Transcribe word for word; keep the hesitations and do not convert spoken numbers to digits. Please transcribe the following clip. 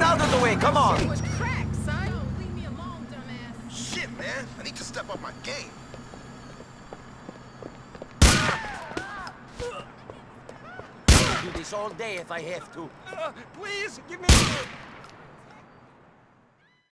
Out of the way, come on! Was cracked, son. Yo, leave me alone, dumbass. Shit, man. I need to step up my game. I'll do this all day if I have to. Uh, please, give me...